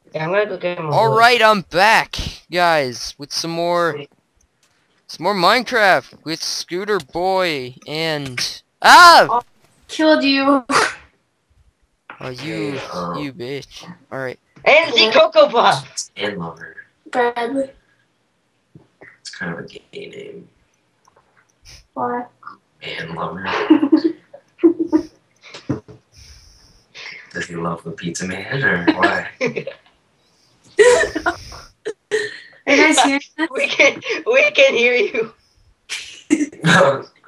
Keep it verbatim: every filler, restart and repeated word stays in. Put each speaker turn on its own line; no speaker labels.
Yeah, I'm gonna go get my
Alright, I'm back, guys, with some more some more Minecraft with Scooter Boy and Ah!
Oh, killed you.
Oh you
Hey, um,
you bitch. Alright.
And the Cocoa Puff!
and Lover.
Bradley.
It's kind of a gay name.
Why?
And Lover. Does he love the pizza man or why?
Are you guys hearing this?
We can we can hear you.